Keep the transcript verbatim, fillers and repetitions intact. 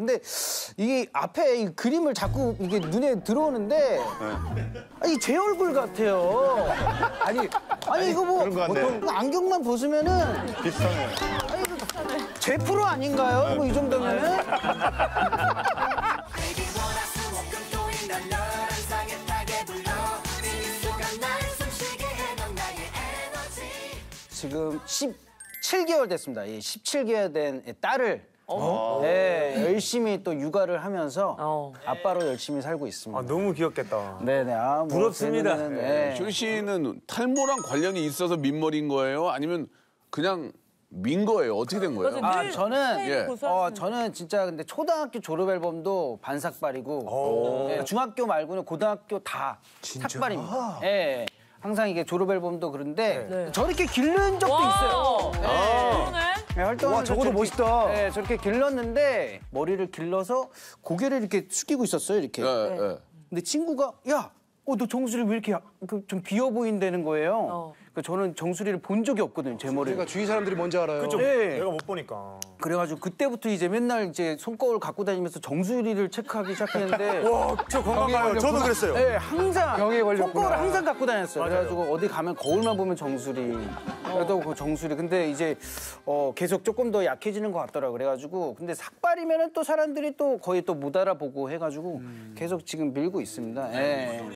근데 이게 앞에 이 그림을 자꾸 이게 눈에 들어오는데 네. 아니 제 얼굴 같아요. 아니 아니 이거 뭐 보통 안경만 벗으면은 비슷하네. 아니 제 프로 아닌가요? 뭐 이 정도면은. 지금 십칠 개월 됐습니다. 이 십칠 개월 된 딸을 네, 열심히 또 육아를 하면서 어. 아빠로 열심히 살고 있습니다. 아, 너무 귀엽겠다. 네네. 아, 뭐 부럽습니다. 재밌는, 네. 쇼리 씨는 탈모랑 관련이 있어서 민머리인 거예요? 아니면 그냥 민 거예요? 어떻게 된 거예요? 아, 저는 예. 어, 저는 진짜 근데 초등학교 졸업 앨범도 반삭발이고 네, 중학교 말고는 고등학교 다 삭발입니다. 예. 항상 이게 졸업 앨범도 그런데 네. 저렇게 기른 적도 와. 있어요. 네. 아, 네, 활동하면서 와, 저거도 저렇게, 멋있다. 네, 저렇게 길렀는데 머리를 길러서 고개를 이렇게 숙이고 있었어요, 이렇게. 네, 네. 근데 친구가 야, 어, 너 정수리 왜 이렇게 그, 좀 비어 보인다는 거예요. 어. 그러니까 저는 정수리를 본 적이 없거든요, 제 머리를. 그러니까 주위 사람들이 뭔지 알아요. 그죠? 네. 내가 못 보니까. 그래가지고 그때부터 이제 맨날 이제 손거울 갖고 다니면서 정수리를 체크하기 시작했는데. 와, 저 건강가요. 저도 그랬어요. 네, 항상 병에 걸렸구나. 손거울을 항상 갖고 다녔어요. 맞아요. 그래가지고 어디 가면 거울만 보면 정수리. 그래도 그 정수리. 근데 이제 어, 계속 조금 더 약해지는 것 같더라고요. 그래가지고 근데 삭발이면은 또 사람들이 또 거의 또 못 알아보고 해가지고 계속 지금 밀고 있습니다. 예.